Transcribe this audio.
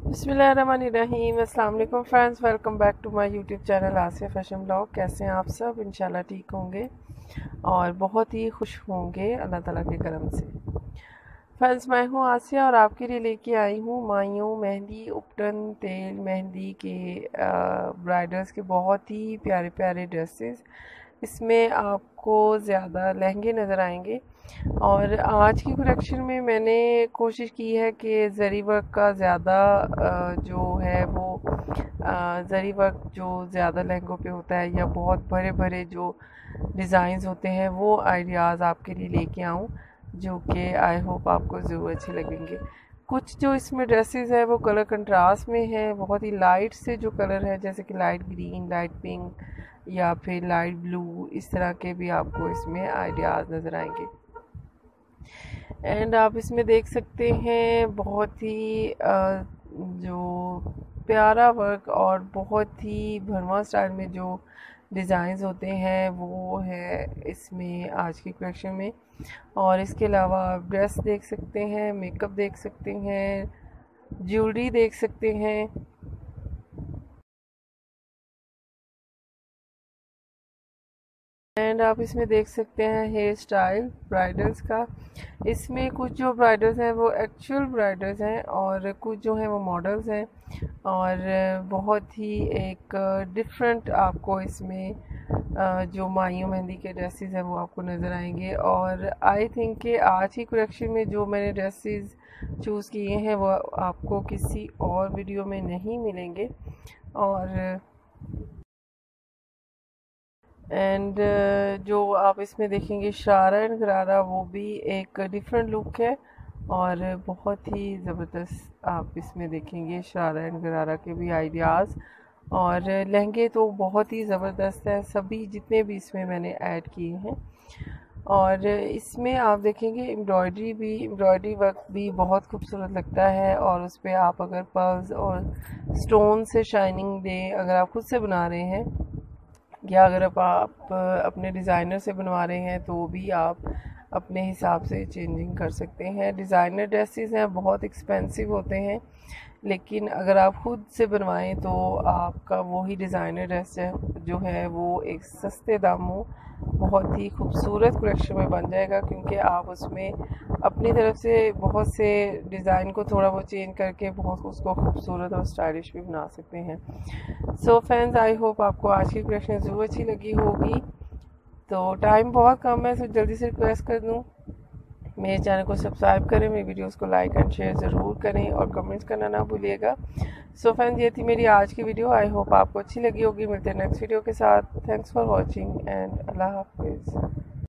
बिस्मिल्लाहिर्रहमानिर्रहीम। अस्सलाम वालेकुम friends, welcome back to my YouTube channel Asiya fashion blog. कैसे हैं आप सब? इंशाल्लाह ठीक होंगे और बहुत ही खुश होंगे अल्लाह ताला के करम से। फ्रेंड्स, मैं हूं आसिया और आपके लिए लेके आई हूं मायूं मेहंदी उपटन तेल मेहंदी के ब्राइडल्स के बहुत ही प्यारे प्यारे ड्रेसेस। इसमें आपको ज़्यादा लहंगे नज़र आएंगे और आज की कलेक्शन में मैंने कोशिश की है कि ज़री वर्क का ज़्यादा जो है वो ज़री वर्क जो ज़्यादा लहंगों पे होता है या बहुत बड़े बड़े जो डिज़ाइंस होते हैं वो आइडियाज़ आपके लिए लेके आऊँ, जो कि आई होप आपको ज़रूर अच्छे लगेंगे। कुछ जो इसमें ड्रेसेस है वो कलर कंट्रास्ट में है, बहुत ही लाइट से जो कलर है जैसे कि लाइट ग्रीन, लाइट पिंक या फिर लाइट ब्लू, इस तरह के भी आपको इसमें आइडियाज़ नज़र आएंगे। एंड आप इसमें देख सकते हैं बहुत ही जो प्यारा वर्क और बहुत ही भरवा स्टाइल में जो डिज़ाइंस होते हैं वो है इसमें आज की कलेक्शन में। और इसके अलावा आप ड्रेस देख सकते हैं, मेकअप देख सकते हैं, ज्वेलरी देख सकते हैं। एंड आप इसमें देख सकते हैं हेयर स्टाइल ब्राइडल्स का। इसमें कुछ जो ब्राइडल्स हैं वो एक्चुअल ब्राइडल्स हैं और कुछ जो हैं वो मॉडल्स हैं और बहुत ही एक डिफरेंट आपको इसमें जो मायूं मेहंदी के ड्रेसेस हैं वो आपको नज़र आएंगे। और आई थिंक कि आज की कलेक्शन में जो मैंने ड्रेसेस चूज़ किए हैं वो आपको किसी और वीडियो में नहीं मिलेंगे। और एंड जो आप इसमें देखेंगे शरारा एंड गरारा, वो भी एक डिफरेंट लुक है और बहुत ही ज़बरदस्त आप इसमें देखेंगे शरारा एंड गरारा के भी आइडियाज़। और लहंगे तो बहुत ही ज़बरदस्त है सभी जितने भी इसमें मैंने ऐड किए हैं। और इसमें आप देखेंगे एम्ब्रॉयडरी वर्क भी बहुत खूबसूरत लगता है और उस पर आप अगर पर्ल्स और स्टोन से शाइनिंग दे अगर आप खुद से बना रहे हैं या अगर आप अपने डिज़ाइनर से बनवा रहे हैं तो भी आप अपने हिसाब से चेंजिंग कर सकते हैं। डिज़ाइनर ड्रेसेस हैं बहुत एक्सपेंसिव होते हैं, लेकिन अगर आप खुद से बनवाएं तो आपका वही डिज़ाइनर ड्रेस जो है वो एक सस्ते दामों बहुत ही खूबसूरत कलेक्शन में बन जाएगा, क्योंकि आप उसमें अपनी तरफ से बहुत से डिज़ाइन को थोड़ा बहुत चेंज करके बहुत उसको खूबसूरत और स्टाइलिश भी बना सकते हैं। सो फ्रेंड्स, आई होप आपको आज की कलेक्शन ज़रूर अच्छी लगी होगी। तो टाइम बहुत कम है, तो जल्दी से रिक्वेस्ट कर दूँ मेरे चैनल को सब्सक्राइब करें, मेरी वीडियोस को लाइक एंड शेयर ज़रूर करें और कमेंट्स करना ना भूलिएगा। सो फ्रेंड्स, ये थी मेरी आज की वीडियो। आई होप आपको अच्छी लगी होगी। मिलते हैं नेक्स्ट वीडियो के साथ। थैंक्स फॉर वॉचिंग एंड अल्लाह हाफिज़।